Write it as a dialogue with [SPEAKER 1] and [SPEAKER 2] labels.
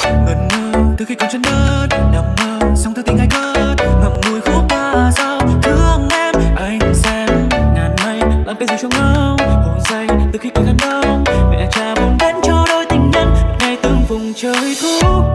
[SPEAKER 1] ngẩn ngơ từ khi còn chân đất, nằm mơ sóng thư tình ai cất ngậm ngùi khúc ca dao thương em. Anh xem ngàn mây làm cái gì cho ngâu hồn say từ khi còn gần đông, mẹ cha vun đến cho đôi tình nhân ngày từng vùng trời thu.